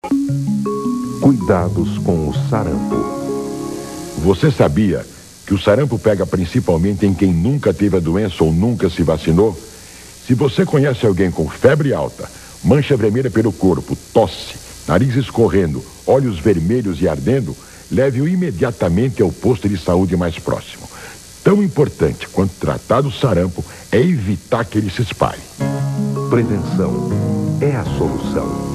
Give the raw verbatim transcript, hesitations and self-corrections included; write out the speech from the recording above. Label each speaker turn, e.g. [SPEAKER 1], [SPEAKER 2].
[SPEAKER 1] Cuidados com o sarampo.
[SPEAKER 2] Você sabia que o sarampo pega principalmente em quem nunca teve a doença ou nunca se vacinou? Se você conhece alguém com febre alta, mancha vermelha pelo corpo, tosse, nariz escorrendo, olhos vermelhos e ardendo, leve-o imediatamente ao posto de saúde mais próximo. Tão importante quanto tratar do sarampo é evitar que ele se espalhe.
[SPEAKER 1] Prevenção é a solução.